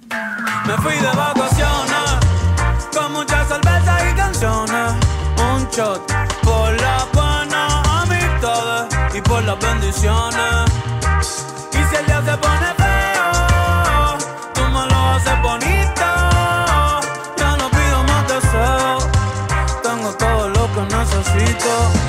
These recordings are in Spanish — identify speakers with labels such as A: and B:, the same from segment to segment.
A: Me fui de vacaciones con muchas cervezas y canciones. Un shot por las buenas amistades y por las bendiciones. Y si el día se pone feo, tú me lo haces bonito. Ya no pido más deseos, tengo todo lo que necesito.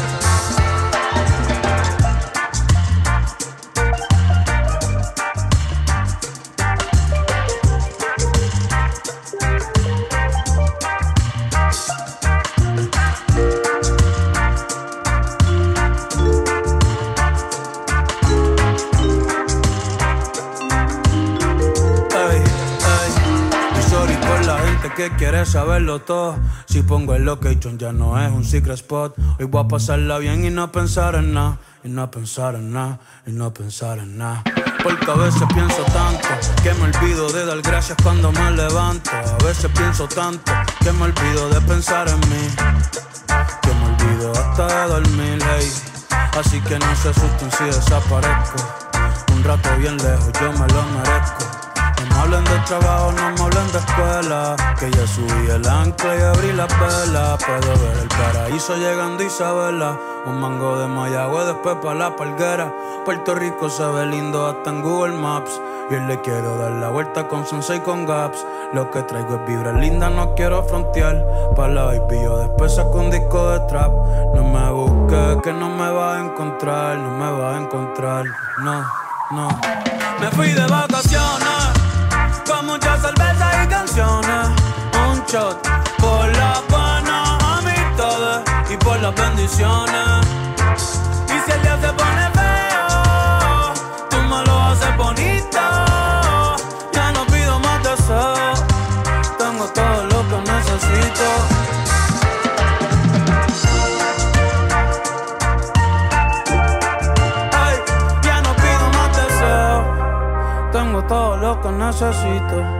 A: Que quiere saberlo todo. Si pongo el location ya no es un secret spot. Hoy voy a pasarla bien y no pensar en nada. Y no pensar en nada, y no pensar en nada. Porque a veces pienso tanto que me olvido de dar gracias cuando me levanto. A veces pienso tanto que me olvido de pensar en mí. Que me olvido hasta de dormir, hey. Así que no se asusten si desaparezco. Un rato bien lejos, yo me lo merezco. No me hablen de trabajo, no me hablen de escuela. Que ya subí el ancla y abrí la vela. Puedo ver el paraíso llegando Isabela. Un mango de Mayagüez, después pa' la Palguera. Puerto Rico se ve lindo hasta en Google Maps. Y hoy le quiero dar la vuelta con Sensei con Gaps. Lo que traigo es vibra linda, no quiero frontear. Pa' la baby yo después saco un disco de trap. No me busques que no me vas a encontrar. No me vas a encontrar, no, no. Me fui de vacaciones con muchas cervezas y canciones. Un shot por las buenas amistades y por las bendiciones. Y si el día se pone feo, tú me lo haces bonito. Ya no pido más deseos, tengo todo lo que necesito. Ay, ya no pido más deseos, tengo todo lo que necesito.